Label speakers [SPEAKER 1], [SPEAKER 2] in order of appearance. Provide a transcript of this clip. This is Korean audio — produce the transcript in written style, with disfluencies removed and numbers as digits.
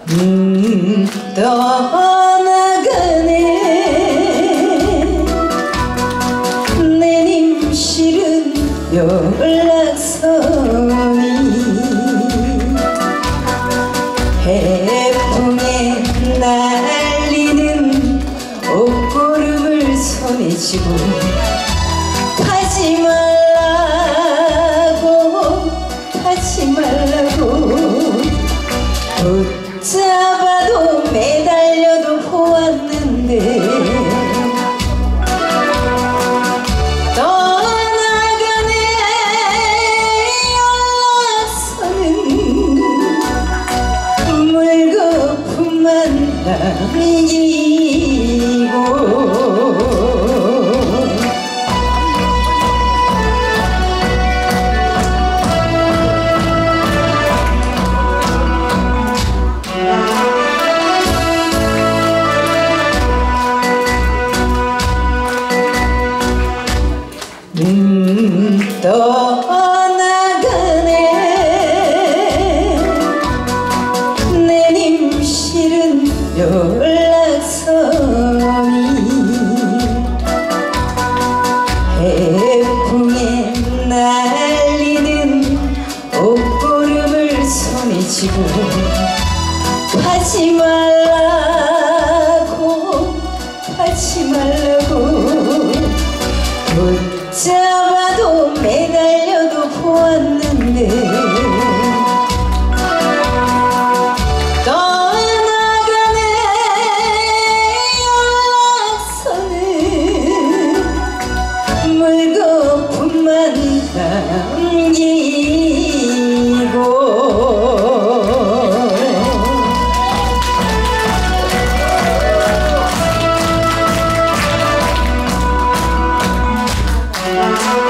[SPEAKER 1] 떠나가네 내님 실은 연락선이 해풍에 날리는 옷고름을 손에 쥐고 가지 말라고 붙잡아도 매달려도 보았는데 떠나가네 연락선은 물거품만 남기고 떠나가네 내님 실은 연락선이 해풍에 날리는 옷고름을 손에 쥐고 가지 말라고 붙잡아도 매달려도 보았는데 떠나가네 연락선은 물거품만 남기고